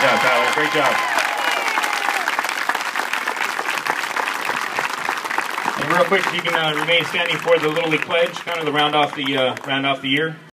job, Tyler. Great job. And real quick, if you can remain standing for the Little League pledge, kind of to round off the year.